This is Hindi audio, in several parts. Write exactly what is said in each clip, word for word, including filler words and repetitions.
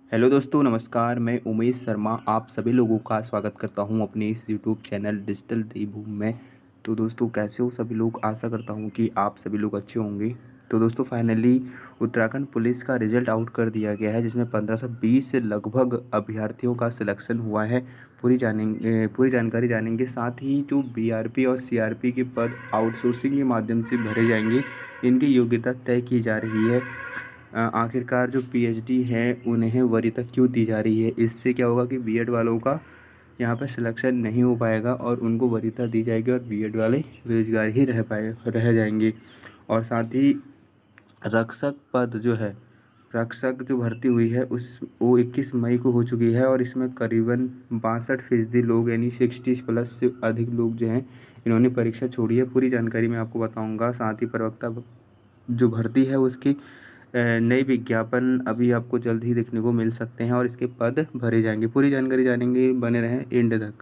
हेलो दोस्तों, नमस्कार। मैं उमेश शर्मा आप सभी लोगों का स्वागत करता हूं अपने इस यूट्यूब चैनल डिजिटल देवभूमि में। तो दोस्तों, कैसे हो सभी लोग? आशा करता हूं कि आप सभी लोग अच्छे होंगे। तो दोस्तों, फाइनली उत्तराखंड पुलिस का रिजल्ट आउट कर दिया गया है, जिसमें पंद्रह सौ बीस से लगभग अभ्यर्थियों का सिलेक्शन हुआ है। पूरी जानेंगे पूरी जानकारी जानेंगे। साथ ही जो बीआरपी और सीआरपी के पद आउटसोर्सिंग के माध्यम से भरे जाएंगे, इनकी योग्यता तय की जा रही है। अ, आखिरकार जो पीएचडी है उन्हें वरीयता क्यों दी जा रही है? इससे क्या होगा कि बीएड वालों का यहाँ पर सिलेक्शन नहीं हो पाएगा और उनको वरीयता दी जाएगी और बीएड वाले बेरोजगार ही रह पाए रह जाएंगे। और साथ ही रक्षक पद जो है, रक्षक जो भर्ती हुई है उस वो इक्कीस मई को हो चुकी है और इसमें करीबन बासठ फीसदी लोग यानी सिक्सटी प्लस से अधिक लोग जो हैं इन्होंने परीक्षा छोड़ी है। पूरी जानकारी मैं आपको बताऊंगा। साथ ही प्रवक्ता जो भर्ती है उसकी नई विज्ञापन अभी आपको जल्द ही देखने को मिल सकते हैं और इसके पद भरे जाएंगे। पूरी जानकारी जानेंगे, बने रहें एंड तक।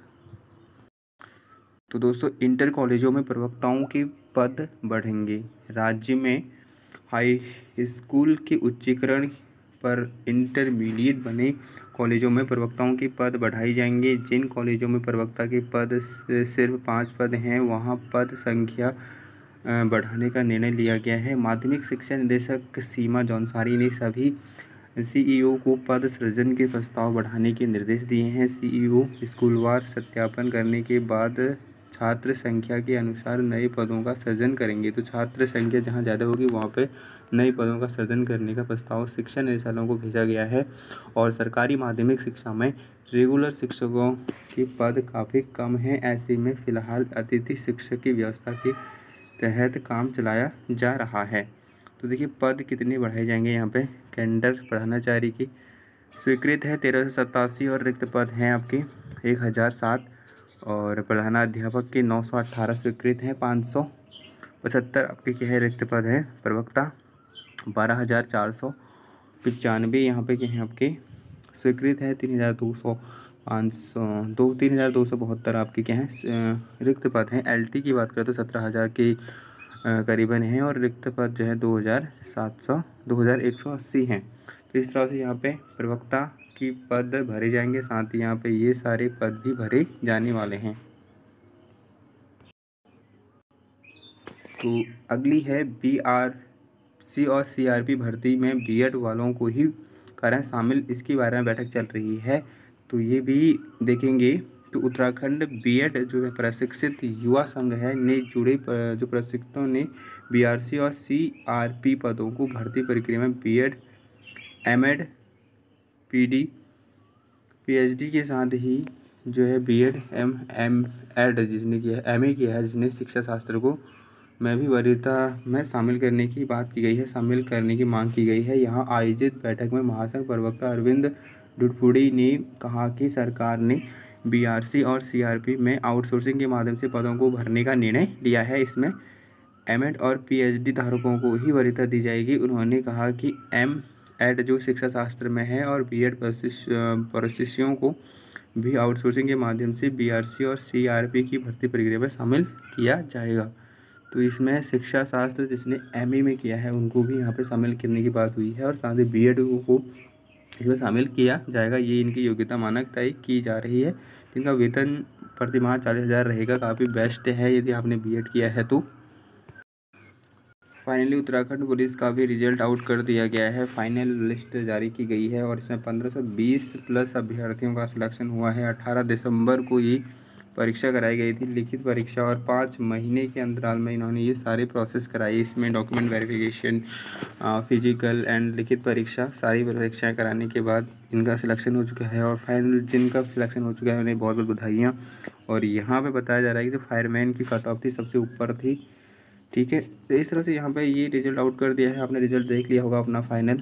तो दोस्तों, इंटर कॉलेजों में प्रवक्ताओं के पद बढ़ेंगे। राज्य में हाई स्कूल के उच्चीकरण पर इंटरमीडिएट बने कॉलेजों में प्रवक्ताओं के पद बढ़ाए जाएंगे। जिन कॉलेजों में प्रवक्ता के पद सिर्फ पाँच पद हैं, वहाँ पद संख्या बढ़ाने का निर्णय लिया गया है। माध्यमिक शिक्षा निदेशक सीमा जौनसारी ने सभी सीईओ को पद सृजन के प्रस्ताव बढ़ाने के निर्देश दिए हैं। सीईओ स्कूलवार सत्यापन करने के बाद छात्र संख्या के अनुसार नए पदों का सृजन करेंगे। तो छात्र संख्या जहां ज़्यादा होगी वहां पे नए पदों का सृजन करने का प्रस्ताव शिक्षा निदेशालयों को भेजा गया है। और सरकारी माध्यमिक शिक्षा में रेगुलर शिक्षकों के पद काफ़ी कम हैं। ऐसे में फ़िलहाल अतिथि शिक्षक की व्यवस्था के तहत काम चलाया जा रहा है। तो देखिए, पद कितने बढ़ाए जाएंगे यहाँ पे। कैडर प्रधानाचार्य की स्वीकृत है तेरह सौ सतासी और रिक्त पद हैं आपके एक हज़ार सात। और प्रधानाध्यापक के नौ सौ अट्ठारह स्वीकृत हैं। पाँच सौ पचहत्तर आपके क्या है रिक्त पद हैं। प्रवक्ता बारह हज़ार चार सौ पचानवे यहाँ पे क्या हैं आपके स्वीकृत है। तीन हज़ार दो सौ पाँच सौ दो तीन हज़ार दो सौ बहत्तर आपके क्या हैं रिक्त पद हैं। एलटी की बात करें तो सत्रह हज़ार के करीबन हैं और रिक्त पद जो है दो हज़ार सात सौ दो हज़ार एक सौ अस्सी हैं। तो इस तरह से यहाँ पे प्रवक्ता की पद भरे जाएंगे। साथ ही यहाँ पे ये सारे पद भी भरे जाने वाले हैं। तो अगली है बी आर सी और सी आर पी भर्ती में बीएड वालों को ही करें शामिल, इसके बारे में बैठक चल रही है। तो ये भी देखेंगे। तो उत्तराखंड बीएड जो है प्रशिक्षित युवा संघ है ने जुड़े जो प्रशिक्षकों ने बीआरसी और सीआरपी पदों को भर्ती प्रक्रिया में बीएड, एमएड, पीडी, पीएचडी के साथ ही जो है बीएड, एम एम एड जिसने किया है, एमए किया है, जिसने शिक्षा शास्त्र को में भी वरीयता में शामिल करने की बात की गई है शामिल करने की मांग की गई है। यहाँ आयोजित बैठक में महासंघ प्रवक्ता अरविंद डुडपुड़ी ने कहा कि सरकार ने बीआरसी और सीआरपी में आउटसोर्सिंग के माध्यम से पदों को भरने का निर्णय लिया है। इसमें एमएड और पीएचडी धारकों को ही वरीयता दी जाएगी। उन्होंने कहा कि एम एड जो शिक्षा शास्त्र में है और बीएड प्रशिक्षुओं को भी आउटसोर्सिंग के माध्यम से बीआरसी और सीआरपी की भर्ती प्रक्रिया में शामिल किया जाएगा। तो इसमें शिक्षा शास्त्र जिसने एमए में किया है उनको भी यहाँ पे शामिल करने की बात हुई है और साथ ही बीएड को इसमें शामिल किया जाएगा। ये इनकी योग्यता मानक तय की जा रही है। इनका वेतन प्रति माह चालीस हज़ार रहेगा। काफ़ी बेस्ट है यदि आपने बीएड किया है तो। फाइनली उत्तराखंड पुलिस का भी रिजल्ट आउट कर दिया गया है। फाइनल लिस्ट जारी की गई है और इसमें पंद्रह सौ बीस प्लस अभ्यर्थियों का सिलेक्शन हुआ है। अठारह दिसंबर को ये परीक्षा कराई गई थी, लिखित परीक्षा, और पाँच महीने के अंतराल में इन्होंने ये सारे प्रोसेस कराई। इसमें डॉक्यूमेंट वेरिफिकेशन, फिजिकल एंड लिखित परीक्षा, सारी परीक्षाएं कराने के बाद इनका सिलेक्शन हो चुका है। और फाइनल जिनका सिलेक्शन हो चुका है उन्हें बहुत बहुत बधाइयाँ। और यहाँ पे बताया जा रहा है कि जो फायरमैन की कट ऑफ थी सबसे ऊपर थी। ठीक है, तो इस तरह से यहाँ पे ये रिजल्ट आउट कर दिया है। आपने रिजल्ट देख लिया होगा अपना फाइनल।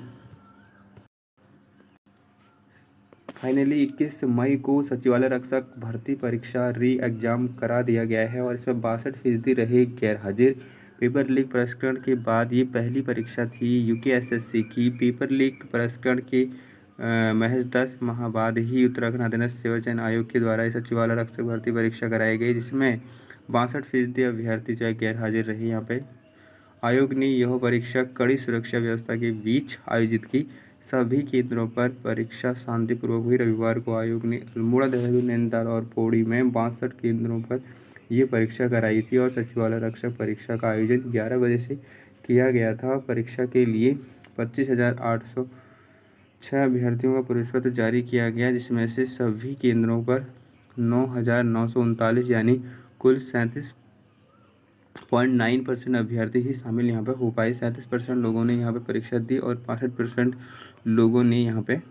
फाइनली इक्कीस मई को सचिवालय रक्षक भर्ती परीक्षा री एग्ज़ाम करा दिया गया है और इसमें बासठ फीसदी रहे गैर हाजिर। पेपर लीक प्रसंस्करण के बाद ये पहली परीक्षा थी यूकेएसएससी की। पेपर लीक प्रसंस्करण के महज दस माह बाद ही उत्तराखंड अधीनस्थ सेवा चयन आयोग के द्वारा सचिवालय रक्षक भर्ती परीक्षा कराई गई, जिसमें बासठ फीसदी अभ्यर्थी जो गैर हाजिर रहे। यहाँ पे आयोग ने यह परीक्षा कड़ी सुरक्षा व्यवस्था के बीच आयोजित की। सभी केंद्रों पर परीक्षा शांतिपूर्वक हुई। रविवार को आयोग ने अल्मोड़ा, देहरादून, नैनीताल और पौड़ी में बासठ केंद्रों पर ये परीक्षा कराई थी और सचिवालय रक्षक परीक्षा का आयोजन ग्यारह बजे से किया गया था। परीक्षा के लिए पच्चीस हज़ार आठ सौ छः अभ्यर्थियों का प्रवेश पत्र जारी किया गया, जिसमें से सभी केंद्रों पर नौ हज़ार नौ सौ उनतालीस यानी कुल सैंतीस पॉइंट नाइन परसेंट अभ्यर्थी ही शामिल यहाँ पे हो पाए। सैंतीस परसेंट लोगों ने यहाँ पे परीक्षा दी और बासठ परसेंट लोगों ने यहाँ पे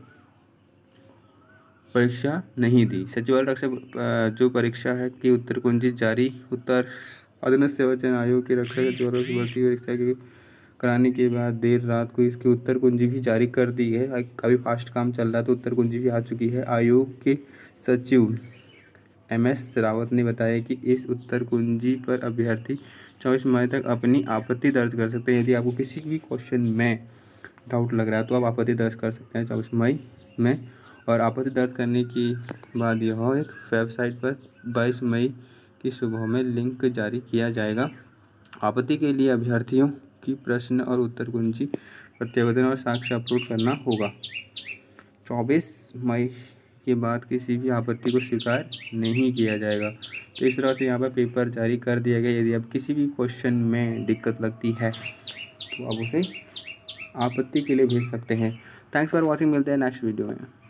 परीक्षा नहीं दी। सचिवालय रक्षक जो परीक्षा है की उत्तर कुंजी जारी। उत्तर अधीनस्थ सेवा चयन आयोग के रक्षक सचिवालय की भर्ती परीक्षा के कराने के बाद देर रात को इसकी उत्तर कुंजी भी जारी कर दी है। काफ़ी फास्ट काम चल रहा है तो उत्तर कुंजी भी आ चुकी है। आयोग के सचिव एम एस रावत ने बताया कि इस उत्तर कुंजी पर अभ्यर्थी चौबीस मई तक अपनी आपत्ति दर्ज कर सकते हैं। यदि आपको किसी भी क्वेश्चन में डाउट लग रहा है तो आप आपत्ति दर्ज कर सकते हैं चौबीस मई में। और आपत्ति दर्ज करने के बाद यह एक वेबसाइट पर बाईस मई की सुबह में लिंक जारी किया जाएगा। आपत्ति के लिए अभ्यर्थियों की प्रश्न और उत्तर कुंजी प्रत्यावेदन और साक्ष्य अपलोड करना होगा। चौबीस मई के बाद किसी भी आपत्ति को स्वीकार नहीं किया जाएगा। तो इस तरह से यहाँ पर पेपर जारी कर दिया गया। यदि आप किसी भी क्वेश्चन में दिक्कत लगती है तो आप उसे आपत्ति के लिए भेज सकते हैं। Thanks for watching. मिलते हैं नेक्स्ट वीडियो में।